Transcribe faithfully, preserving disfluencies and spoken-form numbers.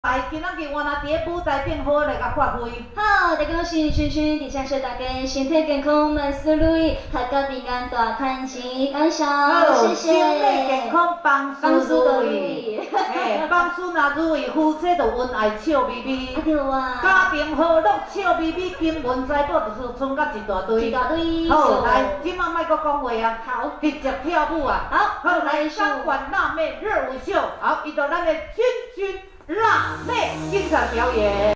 来，今仔日我若伫咧舞台顶好来甲发挥。 好，大家新春春，底下说大家身体健康，万事如意，大家平安，大看吉安祥，谢谢。 身体健康，万事如意。嘿，万事若如意，夫妻就恩爱笑眯眯。 对啊。 家庭和乐笑眯眯，金银财宝就是存甲一大堆。 一大堆。 好，来，今晚莫搁讲话啊。 好。 直接跳舞啊。 好。 好，来，钢管辣妹热舞秀。好，依照咱的君君。辣妹精彩表演。